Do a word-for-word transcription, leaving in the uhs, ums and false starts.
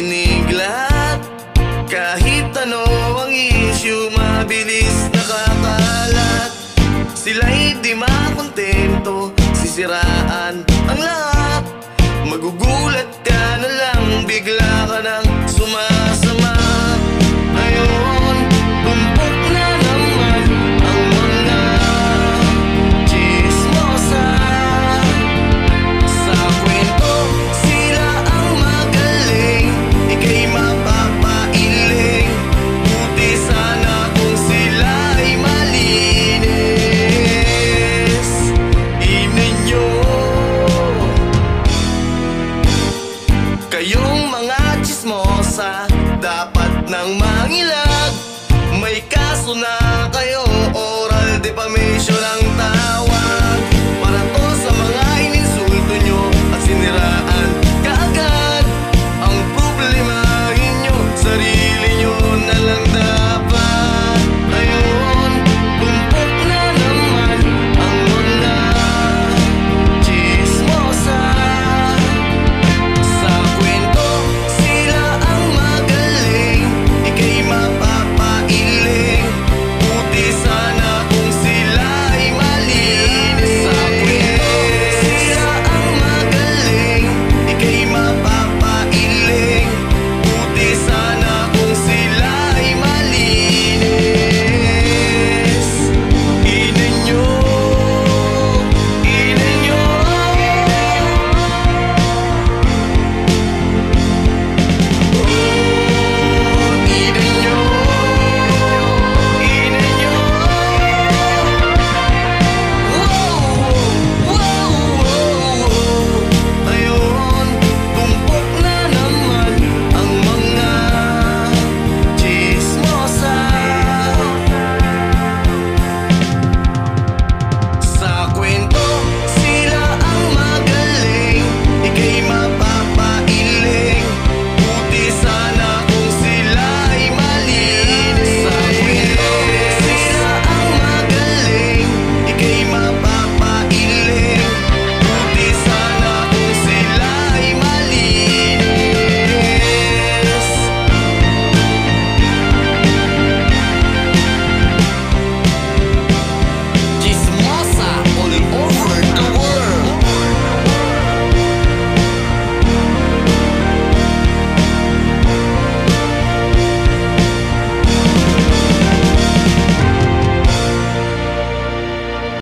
dinig lahat. Kahit ano ang issue, mabilis nakakalat. Sila'y di makontento, sisiraan ang lahat. Magugulat ka na lang, bigla ka nang sumasama. Ngayon, tumpok na naman ang mga chismosa. Sa kwento, sila ang magaling, ika'y mapapailing. Buti sana kung sila'y malinis. Ininyo kayong mga chismosa, dapat nang mangilag. May kaso na